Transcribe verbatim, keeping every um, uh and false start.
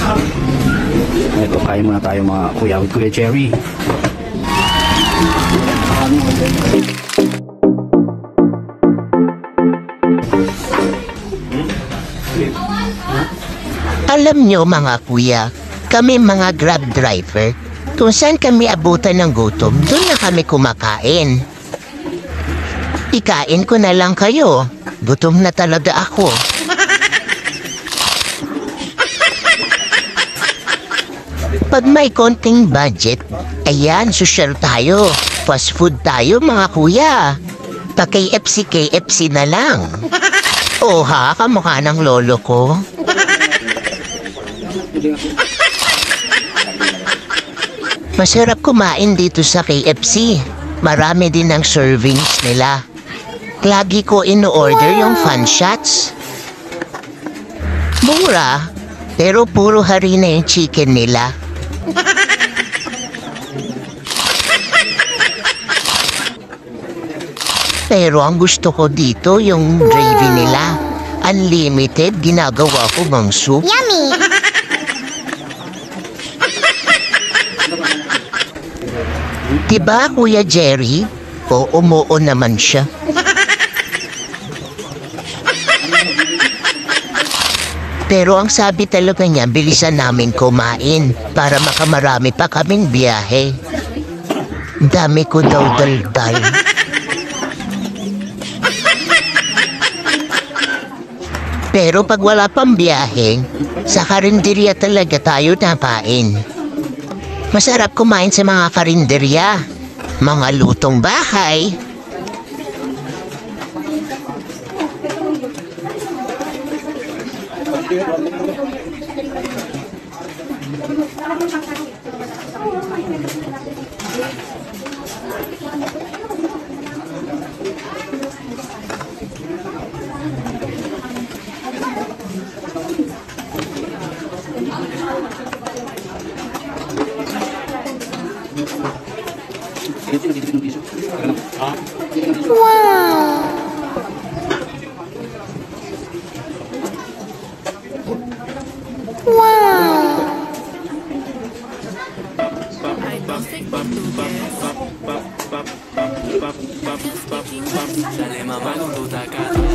Ito, kain muna tayo mga kuya with Kuya Jerry. Alam nyo mga kuya, kami mga grab driver, kung saan kami abutan ng gutom, doon na kami kumakain. Ikain ko na lang kayo, gutom na talaga ako. Pag may konting budget, ayan, social tayo. Fast food tayo mga kuya. Pa-K F C K F C na lang. O ha, kamukha ng lolo ko. Masarap kumain dito sa K F C. Marami din ang servings nila. Lagi ko ino-order yung fun shots. Mura, pero puro harina yung chicken nila. Pero ang gusto ko dito yung gravy nila. Unlimited, ginagawa ko bang soup. Yummy! Diba, Kuya Jerry? O umuo naman siya. Pero ang sabi talaga niya, bilisan namin kumain para makamarami pa kaming biyahe. Dami ko daw daldal. Pero pag wala pang biyahe, sa karinderya talaga tayo napain. Masarap kumain sa mga karinderya, mga lutong bahay. Wow! Wow! Dale mamá con tu tacato.